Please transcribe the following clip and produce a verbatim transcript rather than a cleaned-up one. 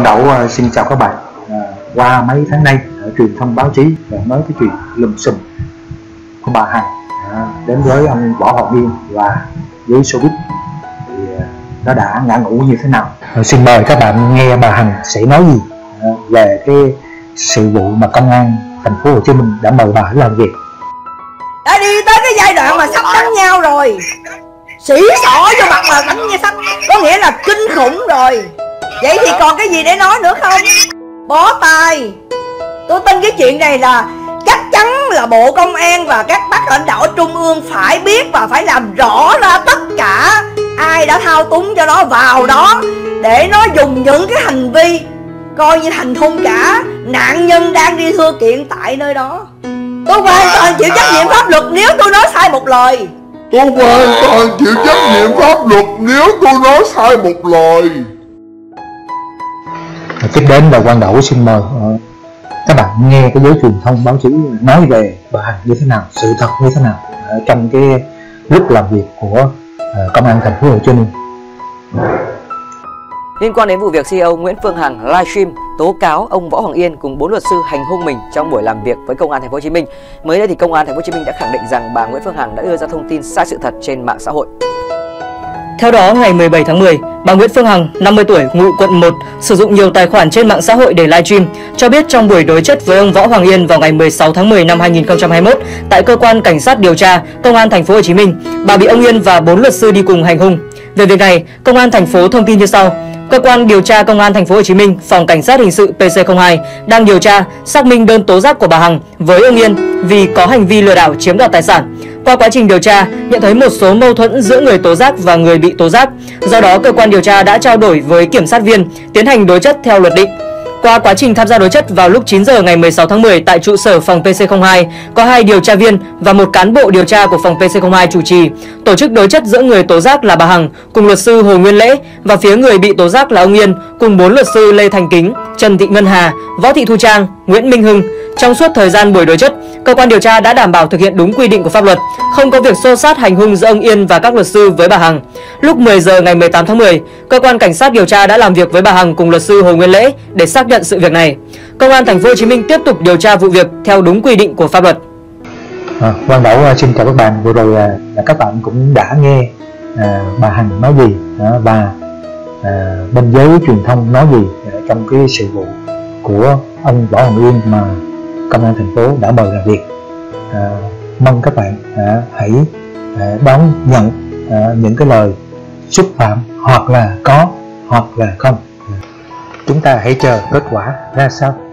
Đậu uh, xin chào các bạn. Uh, qua mấy tháng nay ở truyền thông báo chí và nói cái chuyện lùm xùm của bà Hằng uh, đến với ông Võ Hoàng Yên và với showbiz thì uh, nó đã ngã ngũ như thế nào. Uh, xin mời các bạn nghe bà Hằng sẽ nói gì uh, về cái sự vụ mà công an thành phố Hồ Chí Minh đã mời bà làm việc. Đã đi tới cái giai đoạn mà sắp đánh nhau rồi, xỉ xỏ cho mặt mà đánh như sắp, có nghĩa là kinh khủng rồi. Vậy thì còn cái gì để nói nữa không? Bó tay. Tôi tin cái chuyện này là chắc chắn là Bộ Công an và các bác lãnh đạo trung ương phải biết và phải làm rõ ra tất cả ai đã thao túng cho nó vào đó, để nó dùng những cái hành vi coi như thành hung cả nạn nhân đang đi thưa kiện tại nơi đó. Tôi hoàn toàn chịu trách nhiệm pháp luật nếu tôi nói sai một lời. Tôi hoàn toàn chịu trách nhiệm pháp luật nếu tôi nói sai một lời. Tiếp đến là Quang Đậu xin mời uh, các bạn nghe cái giới truyền thông báo chí nói về bà Hằng như thế nào, sự thật như thế nào uh, trong cái lúc làm việc của uh, công an thành phố Hồ Chí Minh. Liên quan đến vụ việc xê e ô Nguyễn Phương Hằng livestream tố cáo ông Võ Hoàng Yên cùng bốn luật sư hành hung mình trong buổi làm việc với công an thành phố Hồ Chí Minh, mới đây thì công an thành phố Hồ Chí Minh đã khẳng định rằng bà Nguyễn Phương Hằng đã đưa ra thông tin sai sự thật trên mạng xã hội. Theo đó, ngày mười bảy tháng mười, bà Nguyễn Phương Hằng, năm mươi tuổi, ngụ quận một, sử dụng nhiều tài khoản trên mạng xã hội để livestream, cho biết trong buổi đối chất với ông Võ Hoàng Yên vào ngày mười sáu tháng mười năm hai nghìn không trăm hai mươi mốt tại cơ quan cảnh sát điều tra công an thành phố Hồ Chí Minh, bà bị ông Yên và bốn luật sư đi cùng hành hung. Về việc này, công an thành phố thông tin như sau: Cơ quan điều tra công an thành phố Hồ Chí Minh, phòng cảnh sát hình sự P C không hai đang điều tra, xác minh đơn tố giác của bà Hằng với ông Yên vì có hành vi lừa đảo chiếm đoạt tài sản. Qua quá trình điều tra, nhận thấy một số mâu thuẫn giữa người tố giác và người bị tố giác. Do đó, cơ quan điều tra đã trao đổi với kiểm sát viên, tiến hành đối chất theo luật định. Qua quá trình tham gia đối chất vào lúc chín giờ ngày mười sáu tháng mười tại trụ sở phòng P C không hai, có hai điều tra viên và một cán bộ điều tra của phòng P C không hai chủ trì, tổ chức đối chất giữa người tố giác là bà Hằng cùng luật sư Hồ Nguyên Lễ và phía người bị tố giác là ông Yên cùng bốn luật sư Lê Thành Kính, Trần Thị Ngân Hà, Võ Thị Thu Trang, Nguyễn Minh Hưng. Trong suốt thời gian buổi đối chất, cơ quan điều tra đã đảm bảo thực hiện đúng quy định của pháp luật, không có việc xô xát hành hung giữa ông Yên và các luật sư với bà Hằng. Lúc mười giờ ngày mười tám tháng mười, cơ quan cảnh sát điều tra đã làm việc với bà Hằng cùng luật sư Hồ Nguyên Lễ để xác nhận sự việc này. Công an thành phố Hồ Chí Minh tiếp tục điều tra vụ việc theo đúng quy định của pháp luật. À, Quang Đậu xin chào các bạn. Vừa rồi là, là các bạn cũng đã nghe à, bà Hằng nói gì à, và à, bên giới truyền thông nói gì à, trong cái sự vụ của ông Võ Hoàng Yên mà công an thành phố đã mời làm việc. À, mong các bạn à, hãy à, đón nhận à, những cái lời xúc phạm hoặc là có hoặc là không. À, chúng ta hãy chờ kết quả ra sao.